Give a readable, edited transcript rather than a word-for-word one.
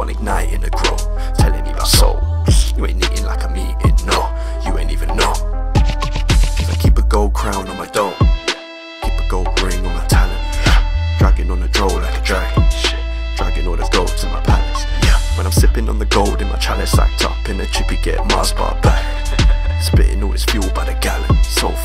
one igniting the grow, telling me about soul. You ain't eating like I'm eating, no, you ain't even know. I keep a gold crown on my dome, keep a gold ring on my talent, dragging on the droll like a dragon, dragging all the gold to my palace. When I'm sipping on the gold in my chalice, act up in a chippy, get Mars bar back, spitting all this fuel by the gallon, so